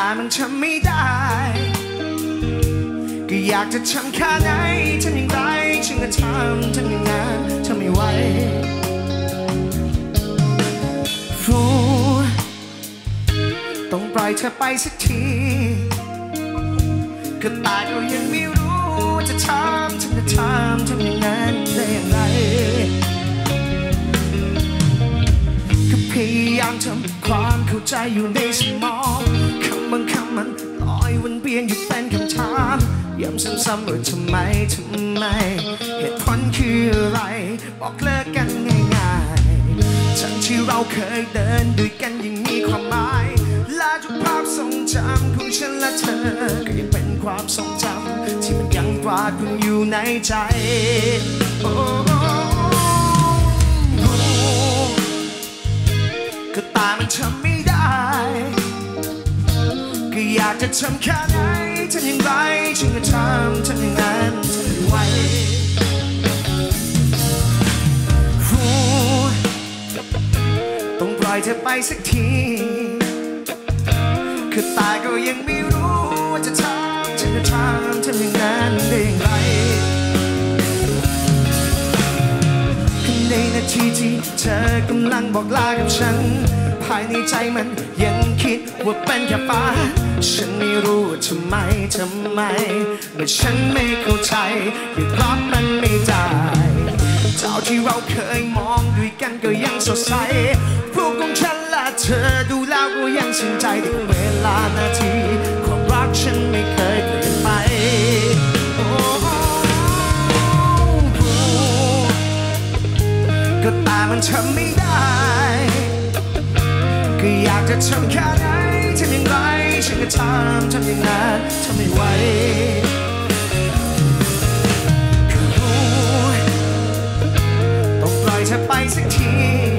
มันทำไม่ได้ก็อยากจะทำแค่ไหนทำอย่างไรฉันก็ทำอย่างนั้นทำไม่ไหวรู้ต้องปล่อยเธอไปสักทีก็ตาก็ยังไม่รู้จะทำอย่างนั้นได้อย่างไรก็พยายามทำความเข้าใจอยู่ในสมองคำบางคำมันลอยวนเวียนอยู่เป็นคำถามย้ำซ้ำๆว่าทำไมเหตุผลคืออะไรบอกเลิกกันง่ายๆจากที่เราเคยเดินด้วยกันยังมีความหมายและทุกภาพทรงจำของฉันและเธอก็ยังเป็นความทรงจำที่มันยังตราตรึงอยู่ในใจก็ตามันทำไม่ได้ก็อยากจะทำแค่ไหนทำอย่างไรฉันก็ทำอย่างนั้นทำไม่ไหวต้องปล่อยเธอไปสักทีคือตาก็ยังไม่รู้ว่าจะฉันจะทำอย่างนั้นได้อย่างไรในนาทีที่เธอกำลังบอกลากับฉันภายในใจมันยังคิดว่าเป็นแค่ฝันฉันไม่รู้ว่าทำไมเมื่อฉันไม่เข้าใจยังรับมันไม่ได้เท่าที่เราเคยมองด้วยกันก็ยังสดใสรูปของฉันและเธอดูแล้วก็ยังสนใจแต่เวลานาทีความรักฉันไม่เคยเปลี่ยนไปก็ตามันทำไม่ได้ก็อยากจะทำแค่ไหนทำอย่างไรฉันก็ทำอย่างนั้นทำไม่ไหวก็รู้ต้องปล่อยเธอไปสักที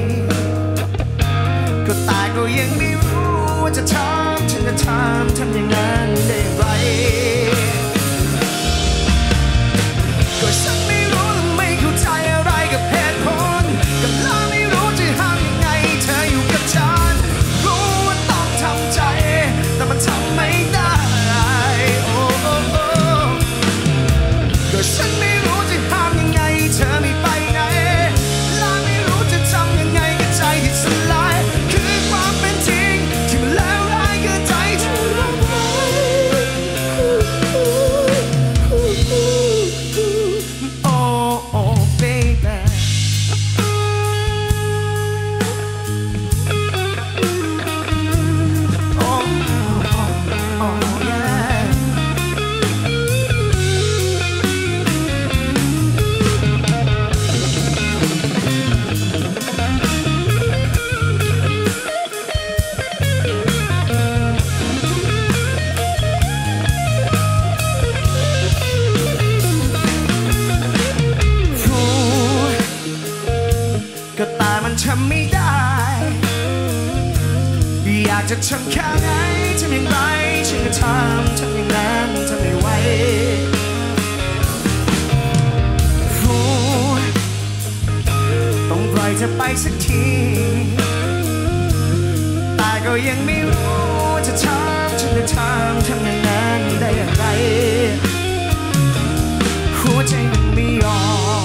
ก็ตาก็ยังไม่รู้ว่าจะฉันจะทำอย่างนั้นได้อย่างไรก็ฉันไม่รู้และไม่เข้าใจอะไรกับเหตุผลก็แล้วไม่รู้จะห้ามยังไงเธออยู่กับฉันรู้ว่าต้องทำใจแต่มันทำไม่ได้ก็ฉันไม่รู้จะห้ามยังไงเธอไม่ไปไหนและไม่รู้จะทำยังไงกับใจที่สลายคือความเป็นจริงที่มันเลวร้ายเกินใจเธอรับไว้ก็ตามันทำไม่ได้อยากจะทำแค่ไหนทำอย่างไรฉันก็ทำอย่างนั้นทำไม่ไหวต้องปล่อยเธอไปสักทีแต่ก็ยังไม่รู้จะฉันจะทำอย่างนั้นได้อย่างไรหัวใจมันไม่ยอม